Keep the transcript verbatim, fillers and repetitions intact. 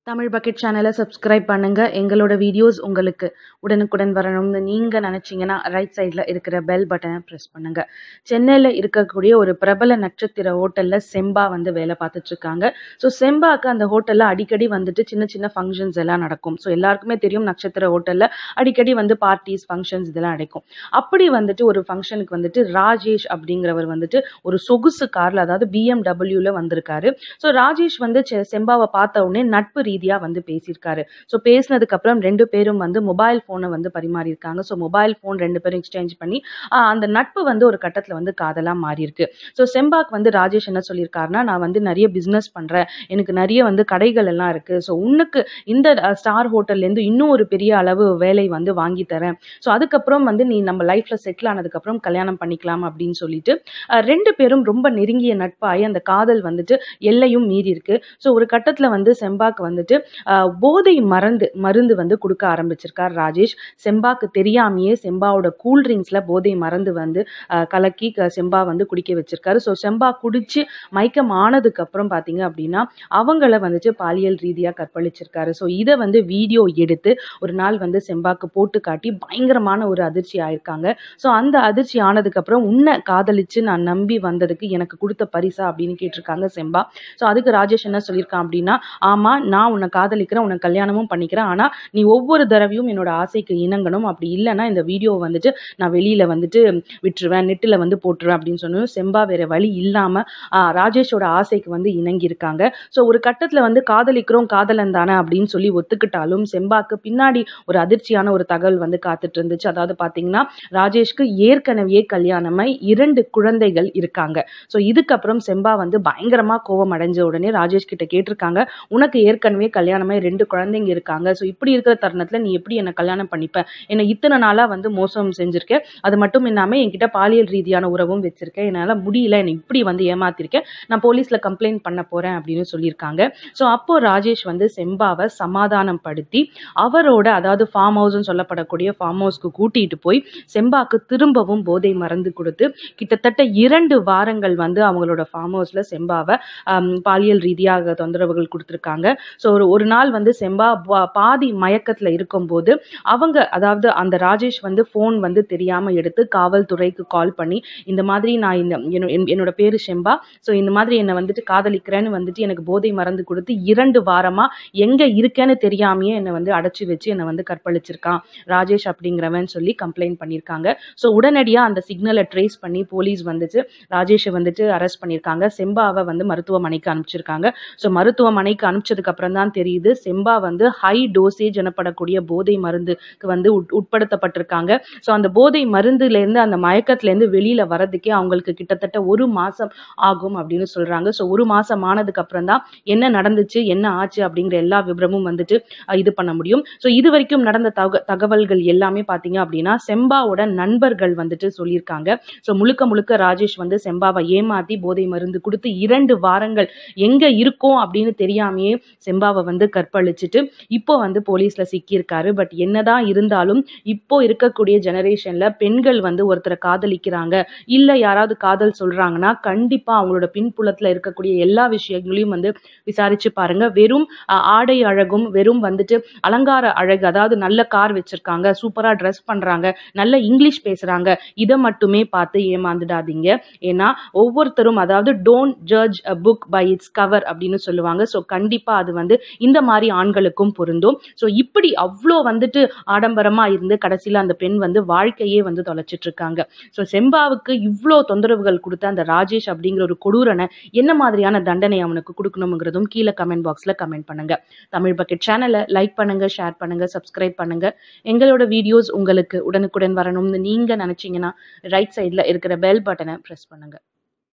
Tamil bucket சேனலை subscribe பண்ணுங்க. எங்களோட வீடியோஸ் உங்களுக்கு உடனுக்குடன் வரணும்னு நீங்க நினைச்சீங்கன்னா ரைட் சைடில் இருக்கிற பெல் பட்டனை ப்ரெஸ் பண்ணுங்க. சென்னையில் இருக்கக்கூடிய ஒரு பிரபல நட்சத்திர ஹோட்டலில் செம்பா வந்து வேலை பார்த்துட்டு இருக்காங்க. ஸோ செம்பாக்கு அந்த ஹோட்டலில் அடிக்கடி வந்துட்டு சின்ன சின்ன ஃபங்க்ஷன்ஸ் எல்லாம் நடக்கும். ஸோ எல்லாருக்குமே தெரியும் நட்சத்திர ஹோட்டலில் அடிக்கடி வந்து பார்ட்டிஸ் ஃபங்க்ஷன்ஸ் இதெல்லாம் நடக்கும். அப்படி வந்துட்டு ஒரு ஃபங்க்ஷனுக்கு வந்துட்டு ராஜேஷ் அப்படிங்கிறவர் வந்துட்டு ஒரு சொகுசு காரில், அதாவது பிஎம்டபிள்யூவில் வந்திருக்காரு. ஸோ ராஜேஷ் வந்து செ- செம்பாவை பார்த்த உடனே நட்பு ரீதியா வந்து பேசியிருக்காரு. ஸோ பேசினதுக்கு அப்புறம் ரெண்டு பேரும் வந்து மொபைல் போனை வந்து பரிமாறி இருக்காங்க. ஸோ மொபைல் போன் ரெண்டு பேரும் எக்ஸ்சேஞ்ச் பண்ணி ஆஹ் அந்த நட்பு வந்து ஒரு கட்டத்துல வந்து காதலா மாறி இருக்கு. ஸோ செம்பாக் வந்து ராஜேஷ் என்ன சொல்லியிருக்காருன்னா, நான் வந்து நிறைய பிசினஸ் பண்றேன், எனக்கு நிறைய வந்து கடைகள் எல்லாம் இருக்கு. ஸோ உனக்கு இந்த ஸ்டார் ஹோட்டல்ல இருந்து இன்னும் ஒரு பெரிய அளவு வேலை வந்து வாங்கி தரேன். ஸோ அதுக்கப்புறம் வந்து நீ நம்ம லைஃப்ல செட்டில் ஆனதுக்கு அப்புறம் கல்யாணம் பண்ணிக்கலாம் அப்படின்னு சொல்லிட்டு அஹ் ரெண்டு பேரும் ரொம்ப நெருங்கிய நட்பாகி அந்த காதல் வந்துட்டு எல்லையும் மீறி இருக்கு. ஸோ ஒரு கட்டத்துல வந்து செம்பாக்கு வந்துட்டு ஆஹ் போதை மருந்து மருந்து வந்து கொடுக்க ஆரம்பிச்சிருக்கார் ராஜேஷ். செம்பாக்கு தெரியாமையே செம்பாவோட கூல் ட்ரிங்க்ஸ்ல போதை மருந்து வந்து ஆஹ் கலக்கி க- செம்பா வந்து குடிக்க வச்சிருக்காரு. ஸோ செம்பா குடிச்சு மயக்கம் ஆனதுக்கு அப்புறம் பாத்தீங்க அப்படின்னா அவங்கள வந்துட்டு பாலியல் ரீதியா கற்பழிச்சிருக்காரு. ஸோ இதை வந்து வீடியோ எடுத்து ஒரு நாள் வந்து செம்பாக்கு போட்டு காட்டி பயங்கரமான ஒரு அதிர்ச்சி ஆயிருக்காங்க. ஸோ அந்த அதிர்ச்சி ஆனதுக்கு அப்புறம் உன்னை காதலிச்சு நான் நம்பி வந்ததுக்கு எனக்கு கொடுத்த பரிசா அப்படின்னு கேட்டிருக்காங்க செம்பா. ஸோ அதுக்கு ராஜேஷ் என்ன சொல்லியிருக்கான் அப்படின்னா, ஆமா நான் உன்னை காதலிக்கிறேன், உன்னை கல்யாணமும் பண்ணிக்கிறேன், ஆனா நீ ஒவ்வொரு தடவையும் என்னோட ஆசைக்கு இணங்கணும், அப்படி இல்லைன்னா இந்த வீடியோ வந்துட்டு நான் வெளியில வந்துட்டு விட்டுருவேன், நெட்டில் வந்து போட்டுருவேன் அப்படின்னு சொன்னோம். செம்பா வேற வழி இல்லாம ஆஹ் ராஜேஷோட ஆசைக்கு வந்து இணங்கி இருக்காங்க. ஸோ ஒரு கட்டத்துல வந்து காதலிக்கிறோம் காதலன் தானே அப்படின்னு சொல்லி ஒத்துக்கிட்டாலும் செம்பாக்கு பின்னாடி ஒரு அதிர்ச்சியான ஒரு தகவல் வந்து காத்துட்டு இருந்துச்சு. அதாவது பாத்தீங்கன்னா ராஜேஷ்க்கு ஏற்கனவே கல்யாணமாய் இரண்டு குழந்தைகள் இருக்காங்க. ஸோ இதுக்கப்புறம் செம்பா வந்து பயங்கரமா கோவம் அடைஞ்ச உடனே ராஜேஷ் கிட்ட கேட்டிருக்காங்க, உனக்கு ஏற்கனவே கல்யாணமாய் ரெண்டு குழந்தைங்க இருக்காங்க, ஸோ இப்படி இருக்கிற தருணத்துல நீ எப்படி என்ன கல்யாணம் பண்ணிப்ப, என்னை இத்தனை நாளா வந்து மோசம் செஞ்சிருக்க, அது மட்டும் இல்லாம என்கிட்ட பாலியல் ரீதியான உறவும் வச்சிருக்கேன், என்னால முடியல, என்னை இப்படி வந்து ஏமாத்திருக்கேன், நான் போலீஸ்ல கம்ப்ளைண்ட் பண்ண போறேன் அப்படின்னு சொல்லியிருக்காங்க. ஸோ அப்போ ராஜேஷ் வந்து செம்பாவை சமாதானம் படுத்தி அவரோட, அதாவது ஃபார்ம் ஹவுஸ்னு சொல்லப்படக்கூடிய ஃபார்ம் ஹவுஸ்க்கு கூட்டிட்டு போய் செம்பாக்கு திரும்பவும் போதை மருந்து கொடுத்து கிட்டத்தட்ட இரண்டு வாரங்கள் வந்து அவங்களோட ஃபார்ம் ஹவுஸ்ல செம்பாவை ஆம், பாலியல் ரீதியாக தொந்தரவுகள் கொடுத்துருக்காங்க. ஸோ ஒரு ஒரு நாள் வந்து செம்பா பா- பாதி மயக்கத்துல இருக்கும்போது அவங்க, அதாவது அந்த ராஜேஷ் வந்து ஃபோன் வந்து தெரியாம எடுத்து காவல்துறைக்கு கால் பண்ணி, இந்த மாதிரி நான் இந்த என்னோ- என்- என்னோட பேரு செம்பா, ஸோ இந்த மாதிரி என்னை வந்துட்டு காதலிக்கிறேன்னு வந்துட்டு எனக்கு போதை மருந்து கொடுத்து இரண்டு வாரமா எங்க இருக்கேன்னு தெரியாமையே என்னை வந்து அடைச்சி வச்சு என்னை வந்து கற்பழிச்சிருக்கான் ராஜேஷ் அப்படிங்கிறவன் சொல்லி கம்ப்ளைண்ட் பண்ணியிருக்காங்க. ஸோ உடனடியா அந்த சிக்னலை ட்ரேஸ் பண்ணி போலீஸ் வந்துட்டு ராஜேஷை வந்துட்டு அரெஸ்ட் பண்ணியிருக்காங்க. செம்பாவை வந்து மருத்துவமனைக்கு அனுப்பிச்சிருக்காங்க. ஸோ மருத்துவமனைக்கு அனுப்பிச்சதுக்கு அப்புறம் தான் தெரியுது செம்பா வந்து ஹை டோசேஜ் எனப்படக்கூடிய போதை மருந்துக்கு வந்து உட்- உட்படுத்தப்பட்டிருக்காங்க. ஸோ அந்த போதை மருந்துல இருந்து, அந்த மயக்கத்துல இருந்து வெளியில வரதுக்கே அவங்களுக்கு கிட்டத்தட்ட ஒரு மாசம் ஆகும் அப்படின்னு சொல்றாங்க. ஸோ ஒரு மாசம் ஆனதுக்கு அப்புறம் தான் என்ன நடந்துச்சு என்ன ஆச்சு அப்படிங்கிற எல்லா விவரமும் வந்துட்டு அஹ், இது பண்ண முடியும். ஸோ இது வரைக்கும் நடந்த தக தகவல்கள் எல்லாமே பாத்தீங்க அப்படின்னா செம்பாவோட நண்பர்கள் வந்துட்டு சொல்லியிருக்காங்க. ஸோ முழுக்க முழுக்க ராஜேஷ் வந்து செம்பாவை ஏமாத்தி போதை மருந்து கொடுத்து இரண்டு வாரங்கள் எங்க இருக்கோம் அப்படின்னு தெரியாமையே செம்பாவை வந்து கற்பழிச்சிட்டு இப்போ வந்து போலீஸ்ல சிக்கியிருக்காரு. பட் என்னதான் இருந்தாலும் இப்போ இருக்கக்கூடிய ஜெனரேஷன்ல பெண்கள் வந்து ஒருத்தரை காதலிக்கிறாங்க, இல்ல யாராவது காதல் சொல்றாங்கன்னா கண்டிப்பா அவங்களோட பின்புலத்துல இருக்கக்கூடிய எல்லா விஷயங்களையும் வந்து விசாரிச்சு பாருங்க. வெறும் அஹ், ஆடை அழகும், வெறும் வந்துட்டு அலங்கார அழகு, அதாவது நல்ல கார் வச்சிருக்காங்க, சூப்பரா ட்ரெஸ் பண்றாங்க, நல்ல இங்கிலீஷ் பேசுறாங்க, இதை மட்டுமே பார்த்து ஏமாந்துடாதீங்க. ஏன்னா ஒவ்வொருத்தரும், அதாவது don't judge a book by its cover அப்படின்னு சொல்லுவாங்க. ஸோ கண்டிப்பா அது வந்து இந்த மாதிரி ஆண்களுக்கும் பொருந்தும். ஸோ இப்படி அவ்வளோ வந்துட்டு ஆடம்பரமா இருந்து கடைசியில அந்த பெண் வந்து வாழ்க்கையே வந்து தொலைச்சிட்டு இருக்காங்க. ஸோ செம்பாவுக்கு இவ்வளோ தொந்தரவுகள் கொடுத்த அந்த ராஜேஷ் அப்படிங்கிற ஒரு கொடூரனை என்ன மாதிரியான தண்டனை அவனுக்கு கொடுக்கணுங்கிறதும் கீழே கமெண்ட் பாக்ஸ்ல கமெண்ட் பண்ணுங்க. தமிழ் பக்கெட் சேனலை லைக் பண்ணுங்க, ஷேர் பண்ணுங்க, சப்ஸ்கிரைப் பண்ணுங்க. எங்களோட வீடியோஸ் உங்களுக்கு உடனுக்குடன் வரணும்னு நீங்க நினைச்சீங்கன்னா ரைட் சைட்ல இருக்கிற பெல் பட்டனை பிரஸ் பண்ணுங்க.